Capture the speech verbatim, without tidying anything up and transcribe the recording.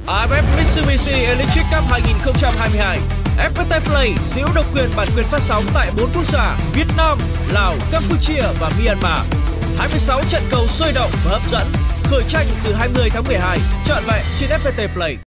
a ép ép Mitsubishi Electric Cup hai nghìn không trăm hai mươi hai. ép pê tê Play sở hữu độc quyền bản quyền phát sóng tại bốn quốc gia Việt Nam, Lào, Campuchia và Myanmar. hai mươi sáu trận cầu sôi động và hấp dẫn, khởi tranh từ hai mươi tháng mười hai, trọn vẹn trên ép pê tê Play.